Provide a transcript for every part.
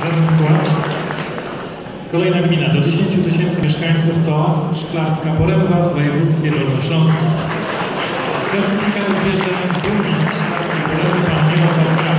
za ten wkład. Kolejna gmina do 10 000 mieszkańców to Szklarska Poręba w województwie dolnośląskim. Certyfikat odbierze burmistrz Szklarskiej Poręby, pan Mirosław Graf.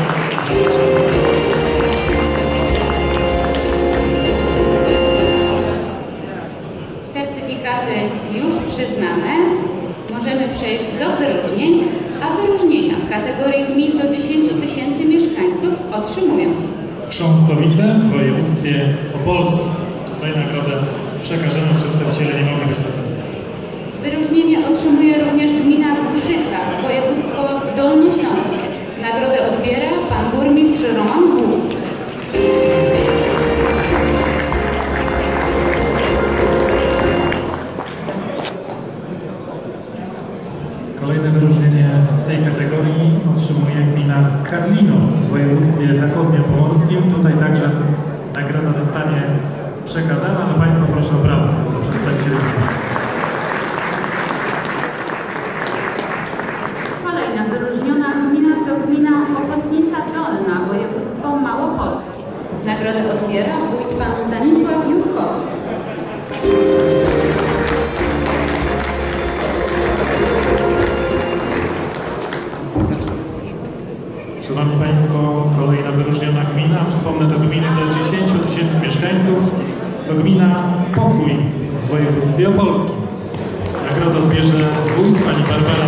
Certyfikaty już przyznane. Możemy przejść do wyróżnień, a wyróżnienia w kategorii gmin do 10 000 mieszkańców otrzymują Chrząstowice w województwie opolskim. Tutaj nagrodę przekażemy, przedstawiciele nie mogli być na zestawie. Wyróżnienie otrzymuje również gmina Głuszyca, województwo dolnośląskie. Nagrodę odbiera pan burmistrz Roman Głuk. Kolejne wyróżnienie w tej kategorii otrzymuje gmina Karlino w województwie zachodniopomorskim. Tutaj także nagroda zostanie przekazana, ale Państwo proszę o brawo do przedstawicieli gminy. Kolejna wyróżniona gmina to gmina Ochotnica Dolna, województwo małopolskie. Nagrodę odbiera wójt pan Stanisław Jurkowski. Szanowni Państwo, kolejna wyróżniona gmina, przypomnę, to gminy do 10 000 mieszkańców, to gmina Pokój w województwie opolskim. Nagrodę odbierze wójt pani Barbara